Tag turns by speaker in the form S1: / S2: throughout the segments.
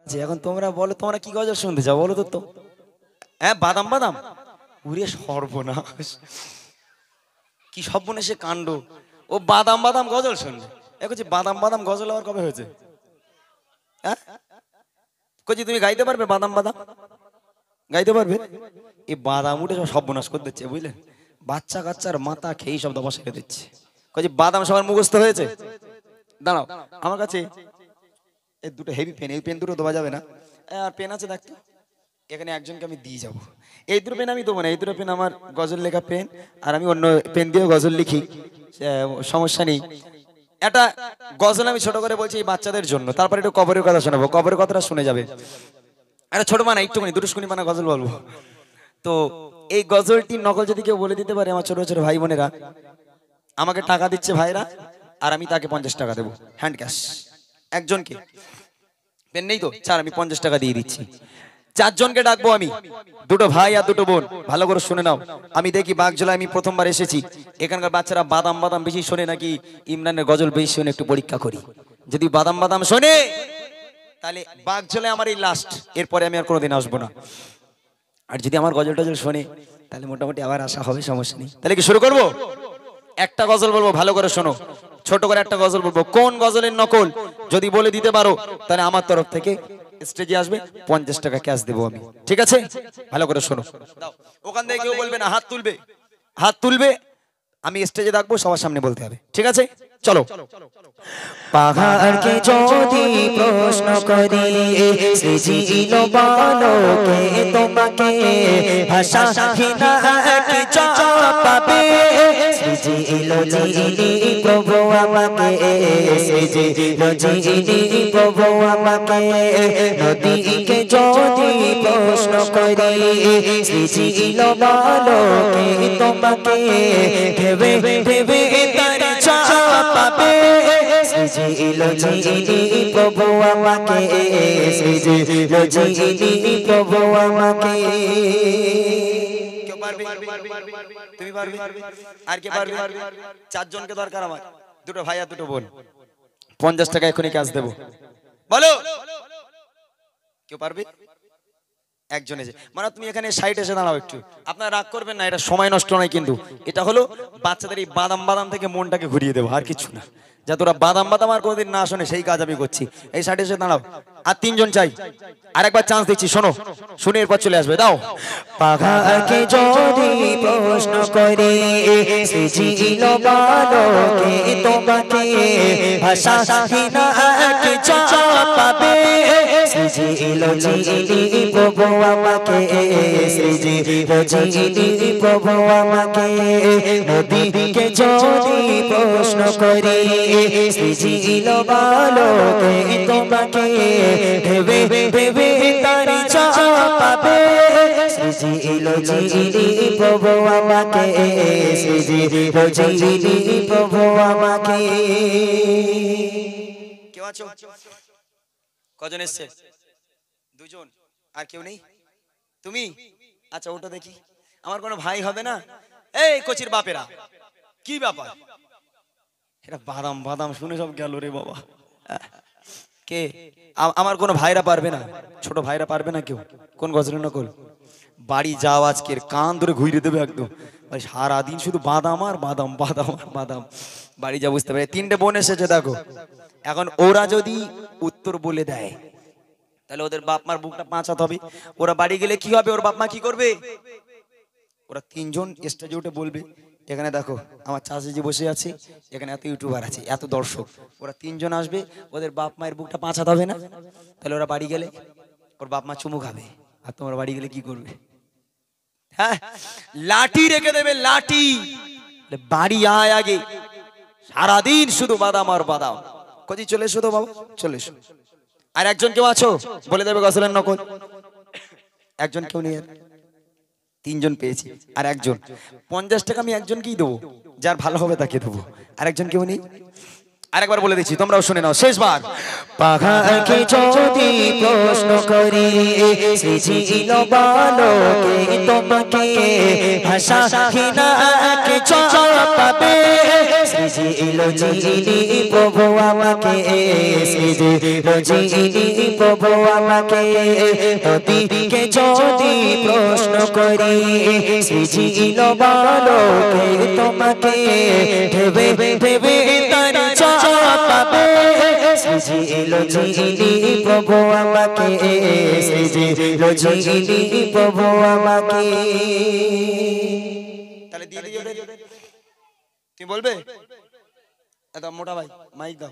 S1: যে এখন তোমরা বলো তোমরা কি গজল শুনতে চাও বলো তো। হ্যাঁ বাদাম বাদাম, উড়ে সর্বনাশ, কি সর্বনাশে কাণ্ড। ও বাদাম বাদাম গজল শুনবে, বলছি বাদাম বাদাম গজল আবার কবে হয়েছে? হ্যাঁ কচি তুমি গাইতে পারবে বাদাম বাদাম? গাইতে পারবে? এই বাদাম উঠে সব সর্বনাশ করে দিচ্ছে বুঝলেন, বাচ্চা কাচ্চার মাথা খেয়ে সব দমা শেখে দিচ্ছে। কচি বাদাম সবার মুখস্থ হয়েছে? দাঁড়াও আমার কাছে এই দুটো হেভি পেন, এই পেন দুটো দেওয়া যাবে না, আর পেন আছে দেখতো, এখানে একজনকে আমি দিয়ে যাবো। এই দুটো পেন আমি দেবো না, এই দুটো পেন আমার গজল লেখা পেন, আর আমি অন্য পেন দিয়েও গজল লিখি, সমস্যা নেই। একটা গজল আমি ছোট করে বলছি এই বাচ্চাদের জন্য, তারপরে একটু কবরের কথা শোনাবো, কবরের কথাটা শুনে যাবে। একটা ছোট মানা একটুখানি দুটুকুনি মানা গজল বলবো। তো এই গজলটি নকল যদি কেউ বলে দিতে পারে, আমার ছোট ছোট ভাই বোনেরা আমাকে টাকা দিচ্ছে ভাইরা, আর আমি তাকে 50 টাকা দেবো হ্যান্ড ক্যাশ। একজনকে, পেন নেই তো স্যার আমি 50 টাকা দিয়ে দিচ্ছি। 4 জনকে ডাকবো আমি, দুটো ভাই আর দুটো বোন, ভালো করে শুনে নাও। আমি দেখি বাগজোলা আমি প্রথমবার এসেছি, এখানকার বাচ্চারা বাদাম বাদাম বেশি শোনে নাকি ইমরানের গজল বেশি শোনে, একটু পরীক্ষা করি। যদি বাদাম বাদাম শোনে তাহলে বাগজোলা আমার এই লাস্ট, এরপরে আমি আর কোনোদিন আসবো না। আর যদি আমার গজল টজল শোনে তাহলে মোটামুটি আবার আসা হবে, সমস্যা নেই। তাহলে কি শুরু করবো? একটা গজল বলবো, ভালো করে শোনো, ছোট করে একটা গজল বলবো। কোন গজলের নকল যদি বলে দিতে পারো তাহলে আমার তরফ থেকে স্টেজে আসবে, 50 টাকা ক্যাশ দেবো আমি, ঠিক আছে? ভালো করে শোনো, ওখান থেকে কেউ বলবে না, হাত তুলবে, হাত তুলবে, আমি স্টেজে ডাকবো, সবার সামনে বলতে হবে, ঠিক আছে? চলো।
S2: পাহাড়কে যদি প্রশ্ন করি সৃজিল বালকে তোমাকে, ভাষা হিনা কি চাপাবে, সৃজিল যিনি প্রভু আমাকে, সৃজিল যিনি প্রভু আমাকে, নদীকে যদি প্রশ্ন করি সৃজিল বালকে তোমাকে, ভেবে ভেবে তার চাপাবে, সৃজিল যিনি প্রভু আমাকে, সৃজিল যিনি প্রভু আমাকে।
S1: কেউ পারবে? তুমি পারবে? আর কে পারবে? 4 জনকে দরকার আমার, দুটো ভাই আর দুটো বোন। 50 টাকা এখনই ক্যাশ দেবো, বলো কেউ পারবে? একজন এসে মানে তুমি এখানে সাইড এসে দাঁড়াও একটু, আপনারা রাগ করবেন না, এটা সময় নষ্ট নয় কিন্তু, এটা হলো বাচ্চাদের এই বাদাম বাদাম থেকে মনটাকে ঘুরিয়ে দেবো, আর কিছু না। যাতে ওরা বাদাম বাদাম আর কোনোদিন না শোনে সেই কাজ আমি করছি। এই সাইডে এসে দাঁড়াও, আর 3 জন চাই, আরেকবার চান্স দিচ্ছি, শোনো, শুনে এরপর চলে আসবে, দাও।
S2: পাহাড়কে যদি প্রশ্ন করি সৃজিল বালকে তোমাকে, ভাষা হিনা কি চাপাবে, সৃজিল যিনি প্রভু আমাকে, সৃজিল যিনি প্রভু আমাকে, নদীকে যদি প্রশ্ন করি সৃজিল বালকে তোমাকে, ভেবে ভেবে তার চাপাবে, সৃজিল যিনি প্রভু আমাকে, সৃজিল যিনি প্রভু আমাকে।
S1: কেউ আছো? কজন এসছে? 2 জন, আর কেউ নেই? তুমি? আচ্ছা ওটা দেখি, আমার কোনো ভাই হবে না? এই কোচির বাপেরা, কি ব্যাপার? এটা বাদাম বাদাম শুনে সব গেল রে বাবা। কে? আমার কোনো ভাইরা পারবে না? ছোট ভাইরা পারবে না কেউ? কোন গজলের নকল? বাড়ি যাও আজকের, কান ধরে ঘুরিয়ে দেবে একদম, ভাই সারাদিন শুধু বাদাম আর বাদাম বাদাম আর বাদাম। বাড়ি যা বুঝতে পারে। 3টে বোন এসেছে দেখো, এখন ওরা যদি উত্তর বলে দেয় তাহলে ওদের বাপ মার বুকটা পাঁচাতে হবে। ওরা বাড়ি গেলে কি হবে, ওর বাপ মা কি করবে? ওরা 3 জন স্টেজে উঠে বলবে, এখানে দেখো আমার চাচিজি বসে আছে, এখানে এত ইউটিউবার আছে, এত দর্শক, ওরা 3 জন আসবে, ওদের বাপ মায়ের বুকটা পাঁচাতে হবে না? তাহলে ওরা বাড়ি গেলে ওর বাপ মা চুমু খাবে, আর তোমরা বাড়ি গেলে কি করবে? হ্যাঁ, লাঠি রেখে দেবে, লাঠি। বাড়ি আয় আগে, সারাদিন শুধু বাদাম আর বাদাম। কজি চলে এসো তো বাবা, চলে এসো। আর একজন কেউ আছো বলে দেবে গজলের নকল? একজন কেউ নেই? 3 জন পেয়েছি, আর একজন। 50 টাকা আমি একজনকেই দেবো, যার ভালো হবে তাকে দেবো। আর একজন কেউ নেই? আরেকবার বলে দিচ্ছি, তোমরাও শুনে নাও, শেষবার।
S2: পাখাকে যদি প্রশ্ন করি সৃজিল বালকে তোমাকে ভাষাহীনাকে চাপাবে সৃজিল যিনি প্রভু আমাকে সৃজিল যিনি প্রভু আমাকে নদীকে যদি প্রশ্ন করি সৃজিল বালকে তোমাকে ভেবে ভেবে তার চাপাবে সৃজিল যিনি প্রভু আমাকে সৃজিল যিনি প্রভু আমাকে।
S1: তাহলে দিয়ে দিই ওদের, তুমি বলবে? দাও মোটা ভাই মাইক দাও।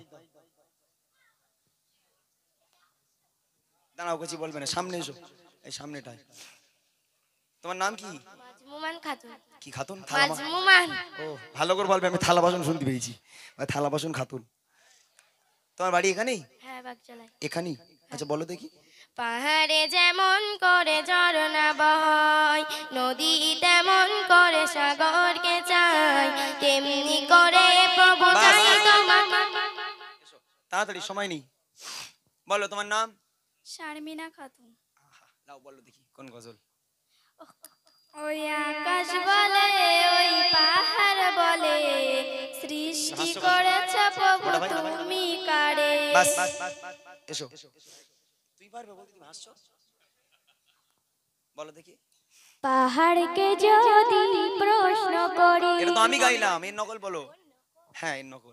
S1: দাঁড়াও, কিছু বলবে না, সামনে এসো, এই সামনেটায়। তোমার নাম কি?
S3: মাজমুমান খাতুন।
S1: কি খাতুন?
S3: মাজমুমান।
S1: ও ভালো করে বলবে, আমি থালা বাসন শুনতে পেয়েছি, থালা বাসন খাতুন। তোমার বাড়ি এখানেই?
S3: হ্যাঁ, বাগচালায়।
S1: এখানেই? আচ্ছা বলো দেখি।
S3: পাহাড়ে যেমন করে ঝরনা বয়, নদী তেমন করে সাগরকে চাই, তেমনি করে প্রভু চাই তোমাকে।
S1: তাড়াতাড়ি, সময় নেই, বলো তোমার নাম?
S3: শারমিনা খাতুন।
S1: নাও বলো দেখি কোন গজল?
S3: ওই আকাশ বলে, ওই পাহাড় বলে, সৃষ্টি করেছে প্রভু তুমি কারে।
S1: বাস এসো, তুই পারবে বলতে, তুমি হাসছো, বলো দেখি।
S3: পাহাড়কে যদি প্রশ্ন করি।
S1: এটা তো আমি গাইলাম, এর নকল বলো। হ্যাঁ এর নকল,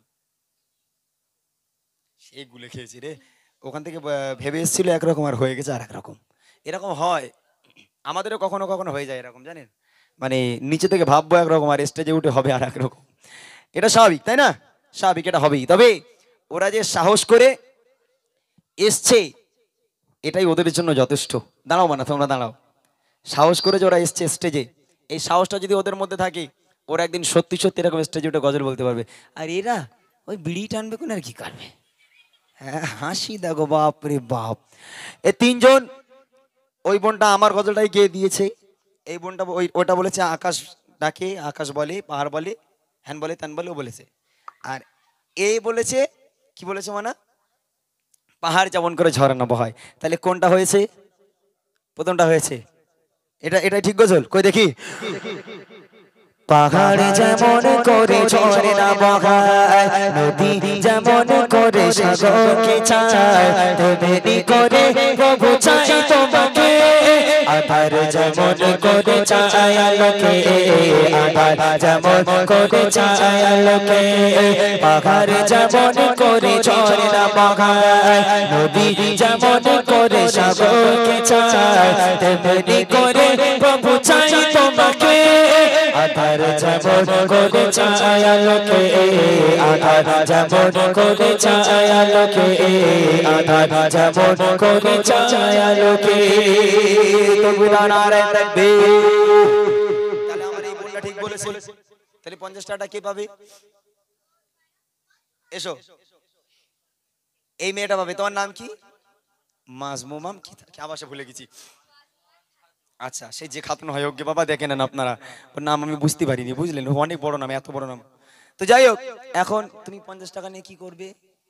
S1: সেই গুলে খেয়েছি রে। ওখান থেকে ভেবে এসেছিল একরকম আর হয়ে গেছে আর একরকম। এরকম হয় আমাদেরও, কখনো কখনো হয়ে যায় এরকম, জানেন? মানে নিচে থেকে ভাববো একরকম আর স্টেজে উঠে হবে আর একরকম। এটা স্বাভাবিক, তাই না? স্বাভাবিক, এটা হবেই। তবে ওরা যে সাহস করে এসছে এটাই ওদের জন্য যথেষ্ট। দাঁড়াও মানে, তোমরা দাঁড়াও। সাহস করে যে ওরা এসছে স্টেজে, এই সাহসটা যদি ওদের মধ্যে থাকে, ওরা একদিন সত্যি সত্যি এরকম স্টেজে উঠে গজল বলতে পারবে। আর এরা ওই বিড়ি টানবে কোন আর কি করবে। হ্যাঁ হাসি দেখো, বাপ রে বাপ। এ তিনজন, ওই বোনটা আমার গজলটাই গিয়ে দিয়েছে, এই বোনটা ওটা বলেছে আকাশ ডাকে, আকাশ বলে, পাহাড় বলে, হ্যান বলে, ত্যান বলে, ও বলেছে। আর এই বলেছে কি বলেছে মানে, পাহাড় যেমন করে ঝরনা বহায়। তাহলে কোনটা হয়েছে? প্রথমটা হয়েছে। এটাই ঠিক গজল, কই দেখি।
S2: পাহাড় যেমন করে ঝরনা বহায়, নদী যেমন করে সাগরকে চায়, তেমনি করে প্রভু চাই তোমাকে। আধার যেমন করে চায় আলোকে, আধার যেমন করে চায় আলোকে। পাহাড় যেমন করে ঝরনা বহায়, নদী যেমন করে সাগরকে চায়, তেমনি করে প্রভু চাই তোমাকে। আধার যেমন করে চায় আলোকে, আধার যেমন করে চায় আলোকে, আধার যেমন করে চায় আলোকে।
S1: তাহলে আমার এই বোনটা ঠিক বলেছে। তাহলে 50 টাকা কে পাবে? এসো, এই মেয়েটা পাবে। তোমার নাম কি? মাজমুমাম। কি আবার সে ভুলে গেছি। আচ্ছা, সেই যে খাতুন হয় ওকে বাবা দেখে নেন আপনারা, ওর নাম আমি বুঝতে পারিনি, বুঝলেন? অনেক বড় নাম, এত বড় নাম। তো যাই হোক, এখন তুমি 50 টাকা নিয়ে কি করবে?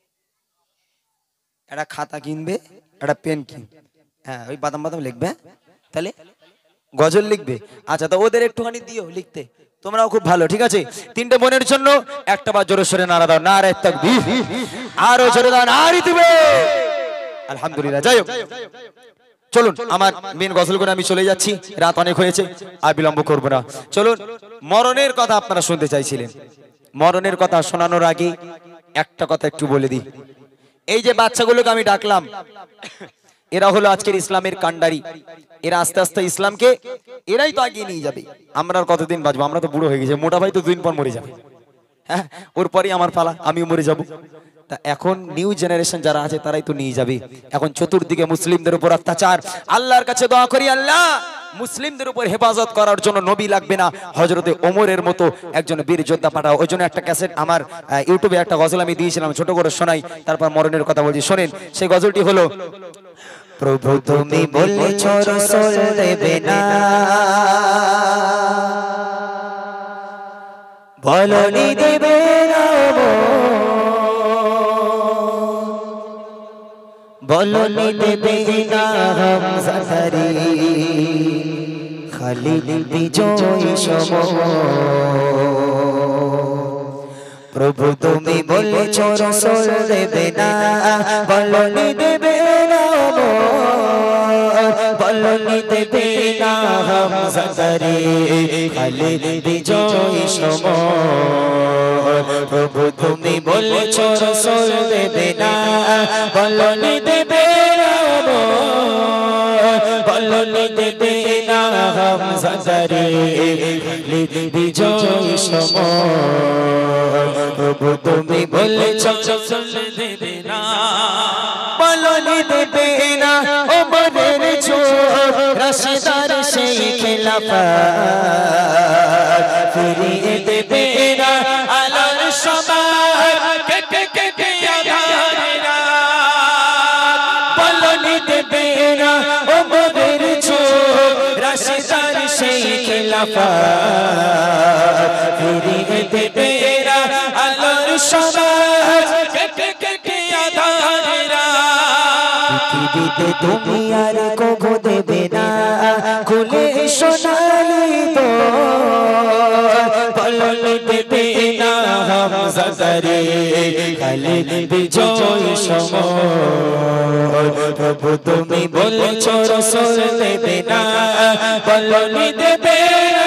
S1: একটা খাতা কিনবে, একটা পেন কিনবে, হ্যাঁ ওই বাদাম বাদাম লিখবে, তাহলে গজল লিখবে। আচ্ছা, তো ওদের একটুখানি দিও লিখতে, তোমরাও খুব ভালো, ঠিক আছে? তিনটে বোনের জন্য একটা বার জোরে সরে নারা দাও, নারে তাকবীর। আরো জোরে দাও, নারী দিবে। আলহামদুলিল্লাহ। যাই হোক, চলুন আমার মেন গজল করে আমি চলে যাচ্ছি, রাত অনেক হয়েছে, আর বিলম্ব করবো না। চলুন, মরণের কথা আপনারা শুনতে চাইছিলেন, মরণের কথা শোনানোর আগে একটা কথা একটু বলে দিই। এই যে বাচ্চাগুলোকে আমি ডাকলাম, এরা হলো আজকের ইসলামের কান্ডারি। এরা আস্তে আস্তে ইসলামকে এরাই তো আগিয়ে নিয়ে যাবে। আমরা আর কতদিন বাঁচবো? আমরা তো বুড়ো হয়ে গেছি, মোটা ভাই তো 2 দিন পর মরে যাবে। হ্যাঁ, ওর পরেই আমার পালা, আমিও মরে যাব। তা এখন নিউ জেনারেশন যারা আছে তারাই তো নিয়ে যাবে। এখন চতুর্দিকে মুসলিমদের উপর অত্যাচার, আল্লাহর কাছে দোয়া করি, আল্লাহ মুসলিমদের উপর হেফাজত করার জন্য নবী লাগবে না, হযরতে ওমরের মতো একজন বীর যোদ্ধা পাঠাও। ওই জন্য একটা ক্যাসেট আমার ইউটিউবে একটা গজল আমি দিয়েছিলাম, ছোট করে শোনাই, তারপর মরণের কথা বলছি, শোনেন। সেই গজলটি হলো,
S2: প্রভু তুমি বলেছ রাসূল দেবে না, বলনি দেবে না, বলনি দেবে না হামজাদারি খালিদ বিজয় সম প্রভু তুমি বলেছ রাসূল দেবে না বলনি দেবে না বলনি দেবে না হামজাদারি খালিদ বিজয় সম প্রভু তুমি বলেছ রাসূল দেবে না বলনি দেবে না বলনি দেবে না হামজাদারি খালিদ বিজয় সম প্রভু তুমি বলেছ রাসূল দেবে না বলনি দেবে না ওমরের ছোট রাশিদার সেই খেলাফত ফিরিয়ে দেবে না আলোর সমাজ কেটে কেটে আধারেরা বলনি দেবে না ওমরের ছোট রাশিদার সেই খেলাফত ফিরিয়ে দেবে না আলোর সমাজ কেটে কেটে আধারেরা পৃথিবীতে তুমি আর কখনো দেবে না খুলে সোনালি তো বলনি দেবে না হামজাদারি খালিদ বিজয় সম প্রভু তুমি বলেছ রাসূল দেবে না বলনি দেবে না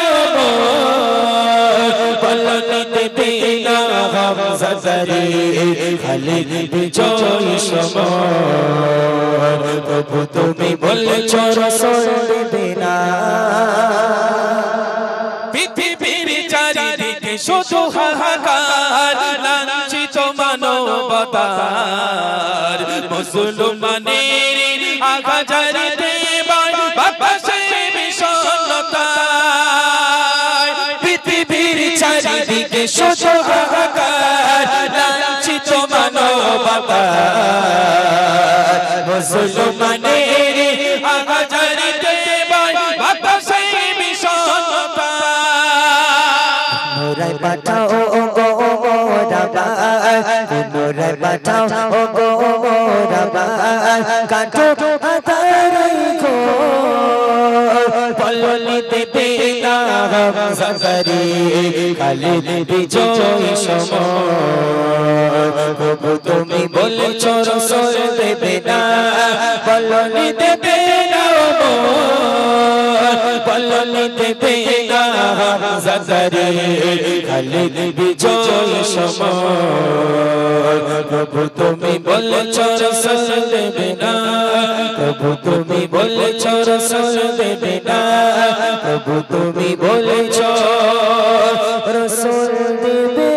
S2: বলনি দেবে না হামজাদারি খালিদ বিজয় সম প্রভু তুমি বলেছ রাসূল দেবে না পৃথিবীর চারিদিকে শুধু হাহাকার লাঞ্ছিত মানবতার মুসলমানের আঘাজারিতে বাতাসে বিষণ্ণতা পৃথিবীর চারিদিকে শুধু হাহাকার লাঞ্ছিত মানবতার মুসলমানের আঘাজারিতে বাতাসে বিষণ্ণতা পুনরায় পাঠাও গো মোরাবাই পুনরায় পাঠাও গো মোরাবাই কাটো আতারাই গো বলনি দেবে না হামজাদারি খালিদ বিজয় সম প্রভু তুমি বলেছ রাসূল দেবে না বলনি দেবে না বলনি দেবে না হামজাদারি খালিদ বিজয় সম প্রভু তুমি বলেছ রাসূল দেবে না প্রভু তুমি বলেছ রাসূল দেবে না প্রভু তুমি বলেছ রাসূল দেবে